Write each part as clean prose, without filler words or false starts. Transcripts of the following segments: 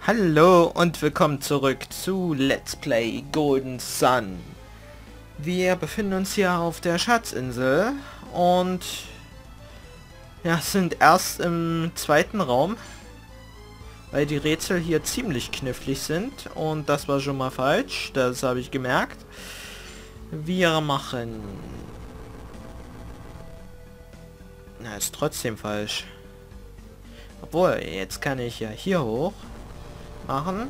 Hallo und willkommen zurück zu Let's Play Golden Sun. Wir befinden uns hier auf der Schatzinsel und ja, sind erst im zweiten Raum, weil die Rätsel hier ziemlich knifflig sind und das war schon mal falsch, das habe ich gemerkt. Wir machen... Na, ist trotzdem falsch. Obwohl, jetzt kann ich ja hier hoch machen.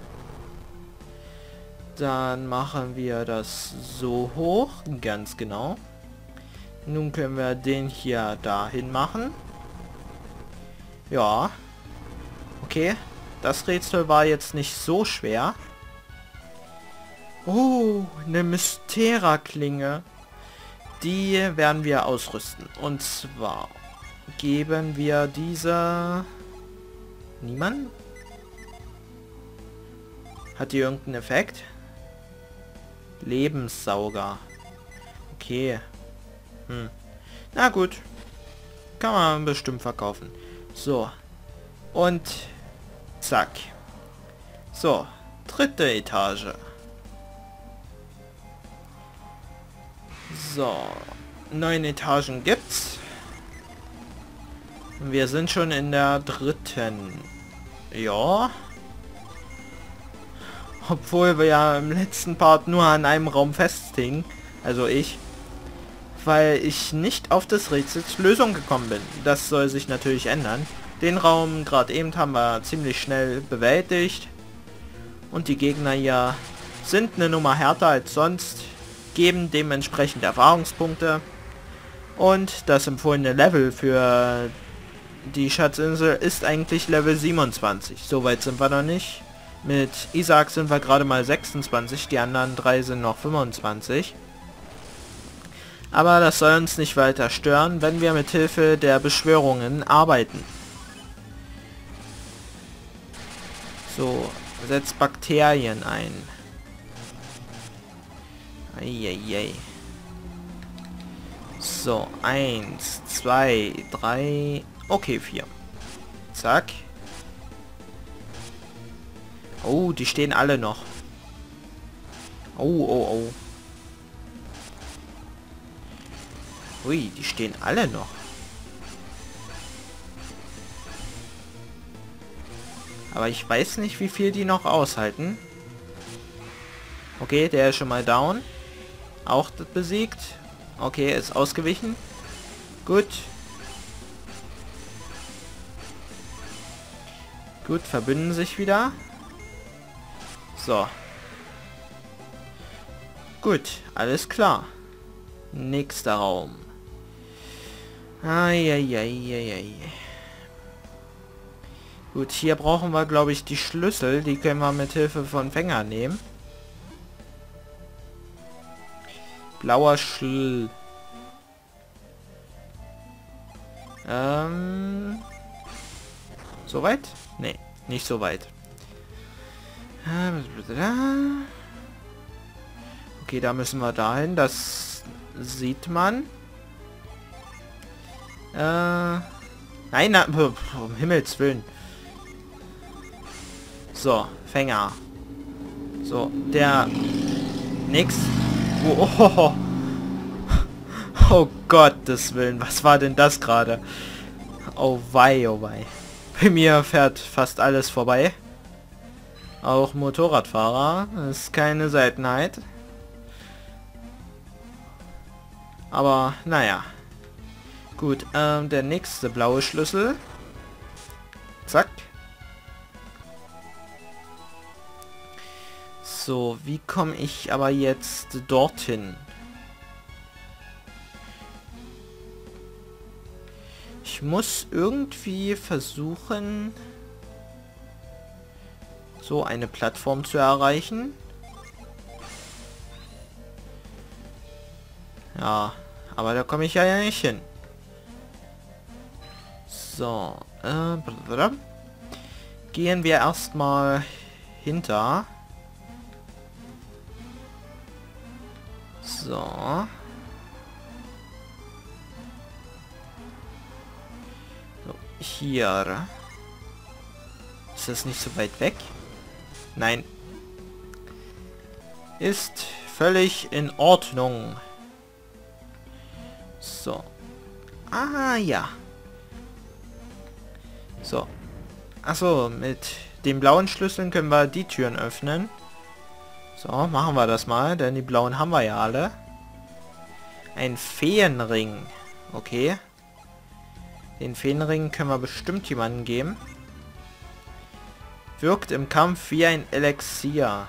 Dann machen wir das so hoch, ganz genau. Nun können wir den hier dahin machen. Ja. Okay, das Rätsel war jetzt nicht so schwer. Oh, eine Mystera-Klinge. Die werden wir ausrüsten. Und zwar geben wir diese... Niemand? Hat die irgendeinen Effekt? Lebenssauger. Okay. Na gut. Kann man bestimmt verkaufen. So. Und zack. So. Dritte Etage. So. 9 Etagen gibt's. Wir sind schon in der dritten. Ja. Obwohl wir ja im letzten Part nur an einem Raum festhingen. Also ich. Weil ich nicht auf des Rätsels Lösung gekommen bin. Das soll sich natürlich ändern. Den Raum gerade eben haben wir ziemlich schnell bewältigt. Und die Gegner hier sind eine Nummer härter als sonst. Geben dementsprechend Erfahrungspunkte. Und das empfohlene Level für die Schatzinsel ist eigentlich Level 27. Soweit sind wir noch nicht. Mit Isaac sind wir gerade mal 26, die anderen 3 sind noch 25. Aber das soll uns nicht weiter stören, wenn wir mit Hilfe der Beschwörungen arbeiten. So, setzt Bakterien ein. Eieiei. So, 1, 2, 3, okay, 4. Zack. Oh, die stehen alle noch. Oh, oh, oh. Ui, die stehen alle noch. Aber ich weiß nicht, wie viel die noch aushalten. Okay, der ist schon mal down. Auch besiegt. Okay, er ist ausgewichen. Gut. Gut, verbünden sich wieder. So. Gut, alles klar. Nächster Raum. Eieieiei. Gut, hier brauchen wir, glaube ich, die Schlüssel. Die können wir mit Hilfe von Fänger nehmen. Blauer Schl... Soweit? Nee, nicht so weit. Okay, da müssen wir dahin. Das sieht man. Nein, na, um Himmels Willen. So, Fänger. So, der... Nix. Oh, oh, oh. Oh Gottes Willen, was war denn das gerade? Oh wei, oh wei. Bei mir fährt fast alles vorbei. Auch Motorradfahrer. Das ist keine Seltenheit. Aber, naja. Gut, der nächste blaue Schlüssel. Zack. So, wie komme ich aber jetzt dorthin? Ich muss irgendwie versuchen, so eine Plattform zu erreichen. Ja, aber da komme ich ja nicht hin. So, gehen wir erstmal hinter. So. Hier. Ist das nicht so weit weg? Nein. Ist völlig in Ordnung. So. Ah, ja. So. Achso, mit den blauen Schlüsseln können wir die Türen öffnen. So, machen wir das mal, denn die blauen haben wir ja alle. Ein Feenring. Okay. Den Feenring können wir bestimmt jemandem geben. Wirkt im Kampf wie ein Elixier.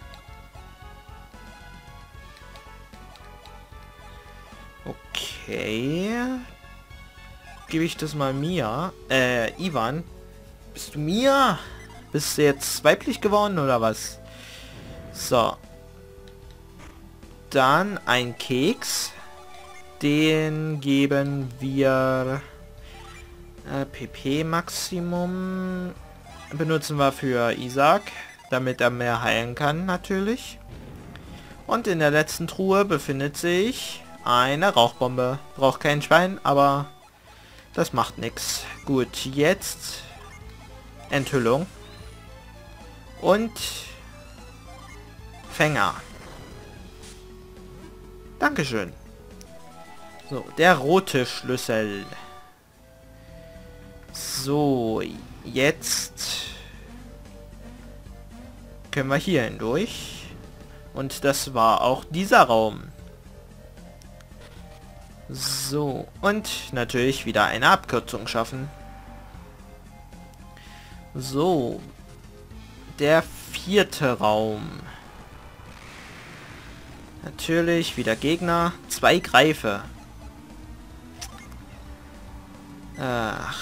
Okay. Gebe ich das mal Mia. Ivan. Bist du Mia? Bist du jetzt weiblich geworden oder was? So. Dann ein Keks. Den geben wir... PP Maximum benutzen wir für Isaac, damit er mehr heilen kann natürlich. Und in der letzten Truhe befindet sich eine Rauchbombe. Braucht kein Schwein, aber das macht nichts. Gut, jetzt Enthüllung und Fänger. Dankeschön. So, der rote Schlüssel. So, jetzt können wir hier hindurch. Und das war auch dieser Raum. So, und natürlich wieder eine Abkürzung schaffen. So, der 4. Raum. Natürlich wieder Gegner. 2 Greife. Ach.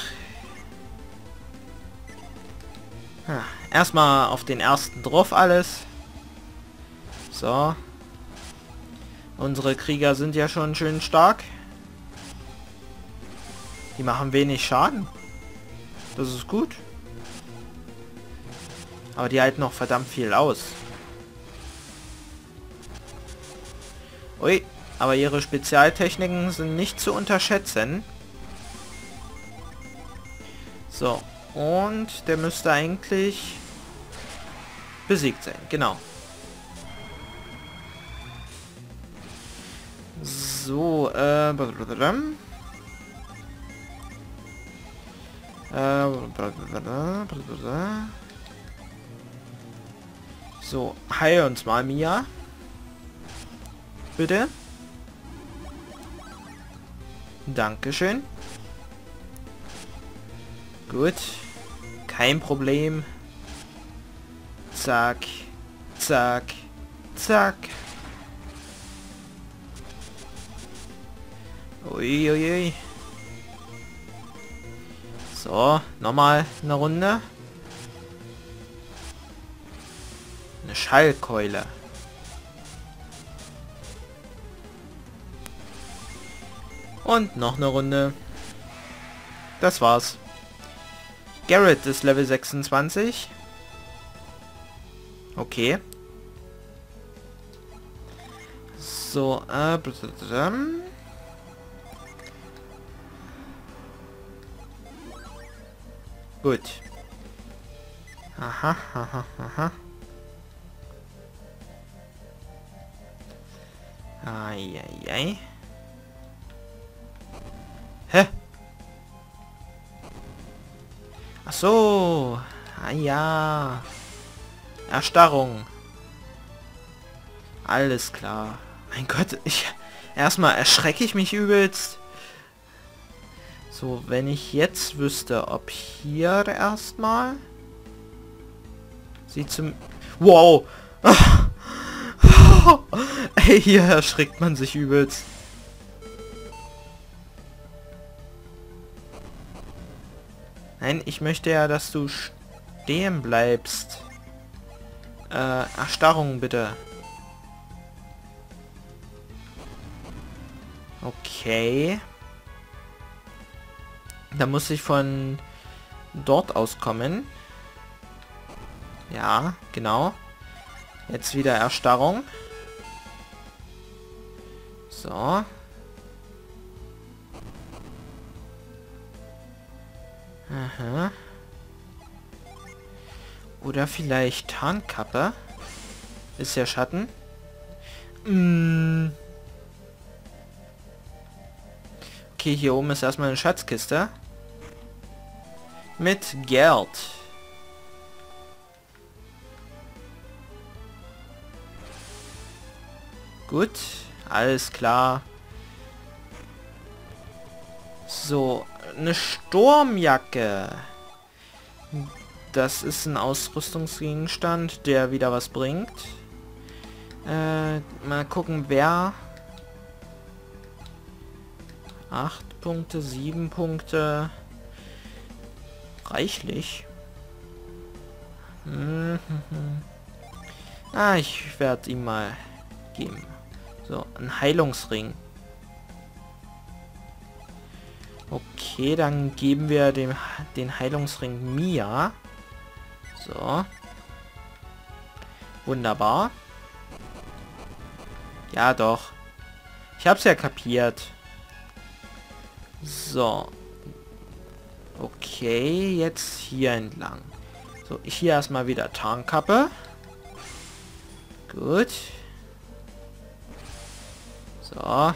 Erstmal auf den ersten drauf alles. So. Unsere Krieger sind ja schon schön stark. Die machen wenig Schaden. Das ist gut. Aber die halten noch verdammt viel aus. Ui, aber ihre Spezialtechniken sind nicht zu unterschätzen. So. Und der müsste eigentlich besiegt sein. Genau. So, so, heil uns mal, Mia. Bitte. Dankeschön. Gut. Kein Problem. Zack. Zack. Zack. Uiuiui. So, nochmal eine Runde. Eine Schallkeule. Und noch eine Runde. Das war's. Garrett ist Level 26. Okay. So, gut. Aha, aha, aha. Eieiei. Hä? Ach so. Ah ja. Erstarrung. Alles klar. Mein Gott, erstmal erschrecke ich mich übelst. So, wenn ich jetzt wüsste, ob hier erstmal sie zum... Wow! Ey, hier erschreckt man sich übelst. Nein, ich möchte ja, dass du stehen bleibst. Erstarrung bitte. Okay. Da muss ich von dort aus kommen. Ja, genau. Jetzt wieder Erstarrung. So. Aha. Oder vielleicht Tarnkappe? Ist ja Schatten. Okay, hier oben ist erstmal eine Schatzkiste. Mit Geld. Gut, alles klar. So, eine Sturmjacke. Das ist ein Ausrüstungsgegenstand, der wieder was bringt. Mal gucken, wer... 8 Punkte, 7 Punkte. Reichlich. Ich werde ihm mal geben. So, ein Heilungsring. Okay, dann geben wir den Heilungsring Mia. So. Wunderbar. Ja, doch. Ich hab's ja kapiert. So. Okay, jetzt hier entlang. So, hier erstmal wieder Tarnkappe. Gut. So.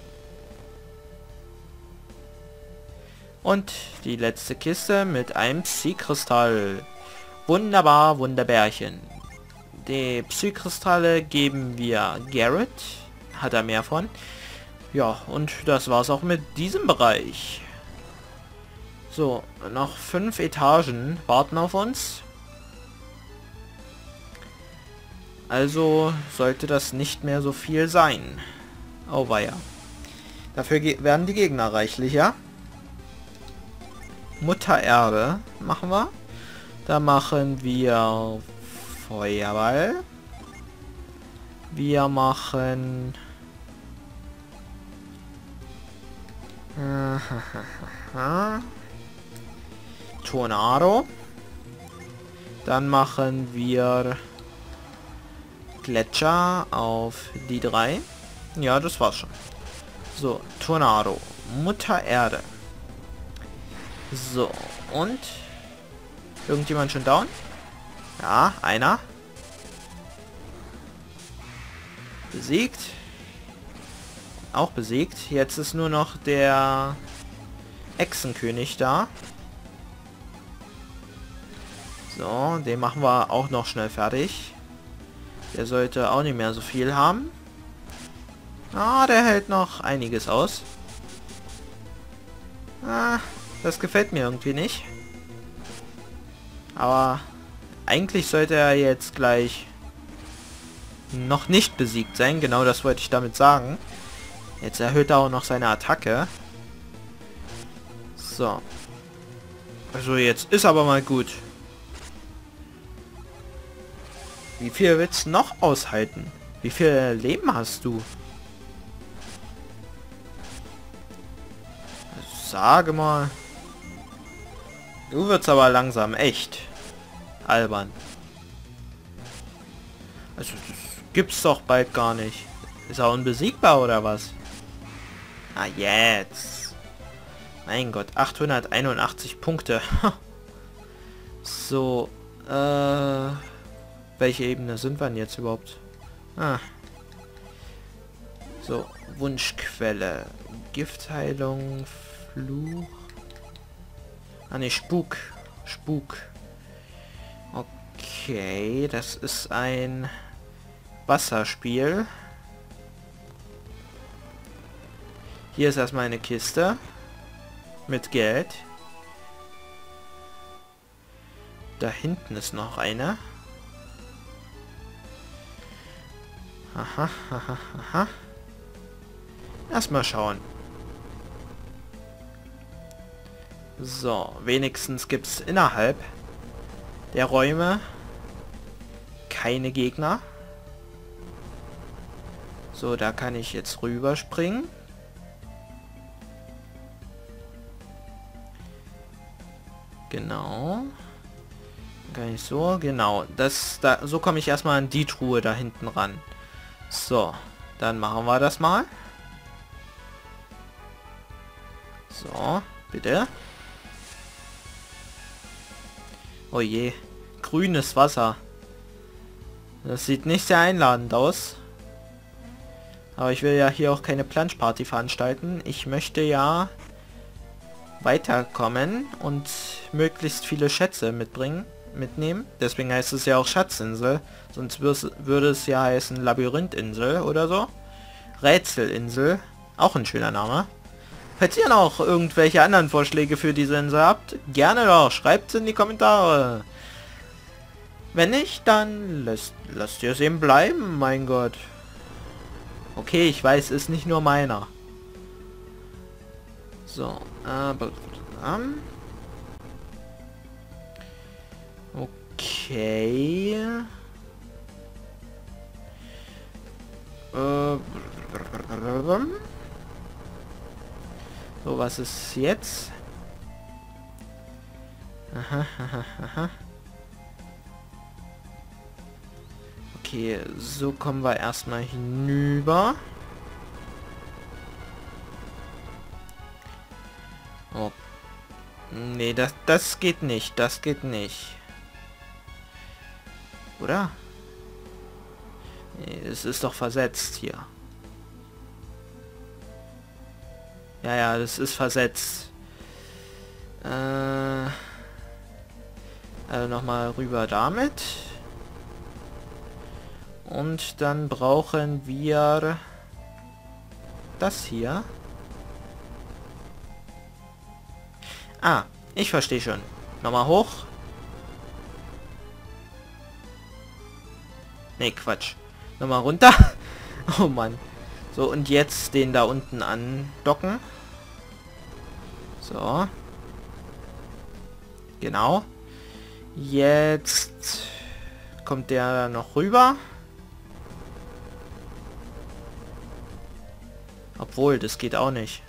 Und die letzte Kiste mit einem Psykristall. Wunderbar, Wunderbärchen. Die Psykristalle geben wir Garrett. Hat er mehr von. Ja, und das war's auch mit diesem Bereich. So, noch 5 Etagen warten auf uns. Also sollte das nicht mehr so viel sein. Oh weia. Dafür werden die Gegner reichlicher. Mutter Erde machen wir. Da machen wir Feuerball. Wir machen... Tornado. Dann machen wir Gletscher auf die 3. Ja, das war's schon. So, Tornado. Mutter Erde. So, und... Irgendjemand schon down? Ja, einer. Besiegt. Auch besiegt. Jetzt ist nur noch der Echsenkönig da. So, den machen wir auch noch schnell fertig. Der sollte auch nicht mehr so viel haben. Ah, der hält noch einiges aus. Ah, das gefällt mir irgendwie nicht. Aber eigentlich sollte er jetzt gleich noch nicht besiegt sein. Genau das wollte ich damit sagen. Jetzt erhöht er auch noch seine Attacke. So. Also jetzt ist aber mal gut. Wie viel willst du noch aushalten? Wie viel Leben hast du? Sage mal. Du wirst aber langsam echt albern. Also das gibt's doch bald gar nicht. Ist er unbesiegbar oder was? Ah, jetzt. Mein Gott, 881 Punkte. So, welche Ebene sind wir denn jetzt überhaupt? Ah. So, Wunschquelle. Giftheilung, Fluch. Ah ne, Spuk. Spuk. Okay, das ist ein Wasserspiel. Hier ist erstmal eine Kiste mit Geld. Da hinten ist noch eine. Aha, aha, aha. Erstmal schauen. So, wenigstens gibt es innerhalb der Räume keine Gegner. So, da kann ich jetzt rüberspringen. Genau. Kann ich so, genau. So komme ich erstmal an die Truhe da hinten ran. So, dann machen wir das mal. So, bitte. Oh je. grünes Wasser. Das sieht nicht sehr einladend aus. Aber ich will ja hier auch keine Planschparty veranstalten. Ich möchte ja weiterkommen und möglichst viele Schätze mitnehmen. Deswegen heißt es ja auch Schatzinsel. Sonst würde es ja heißen Labyrinthinsel oder so. Rätselinsel. Auch ein schöner Name. Falls ihr noch irgendwelche anderen Vorschläge für diese Insel habt, gerne doch. Schreibt es in die Kommentare. Wenn nicht, dann lasst ihr es eben bleiben, mein Gott. Okay, ich weiß, ist nicht nur meiner. So, okay. So, was ist jetzt? Aha, aha, aha. Okay, so kommen wir erstmal hinüber. Oh. Nee, das geht nicht. Das geht nicht. Oder? Nee, es ist doch versetzt hier. Ja, ja, das ist versetzt. Also nochmal rüber damit. Und dann brauchen wir das hier. Ah, ich verstehe schon. Nochmal hoch. Nee, Quatsch. Nochmal runter. Oh Mann. So, und jetzt den da unten andocken. So. Genau. Jetzt kommt der noch rüber. Obwohl, das geht auch nicht.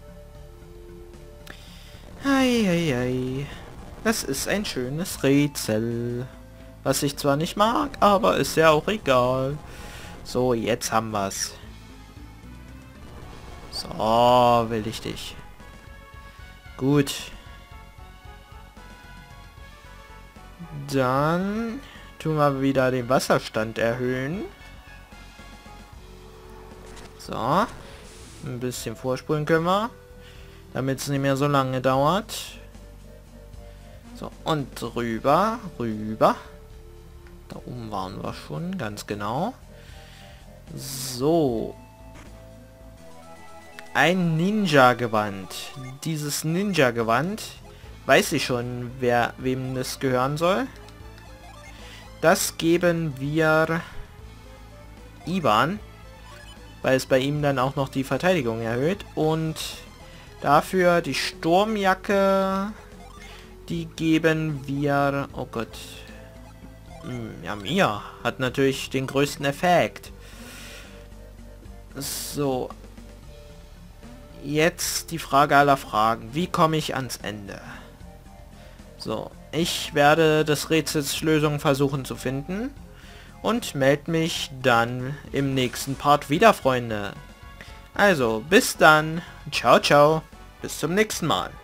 Eieiei. Das ist ein schönes Rätsel. Was ich zwar nicht mag, aber ist ja auch egal. So, jetzt haben wir's. So, will ich dich. Gut. Dann tun wir wieder den Wasserstand erhöhen. So. Ein bisschen vorspulen können wir. Damit es nicht mehr so lange dauert. So, und rüber. Rüber. Da oben waren wir schon, ganz genau. So. Ein Ninja-Gewand. Dieses Ninja-Gewand, weiß ich schon, wem das gehören soll. Das geben wir Ivan, weil es bei ihm dann auch noch die Verteidigung erhöht. Und dafür die Sturmjacke, die geben wir... Oh Gott. Ja, Mia hat natürlich den größten Effekt. So. Jetzt die Frage aller Fragen. Wie komme ich ans Ende? So. Ich werde des Rätsels Lösung versuchen zu finden. Und melde mich dann im nächsten Part wieder, Freunde. Also, bis dann. Ciao, ciao. Bis zum nächsten Mal.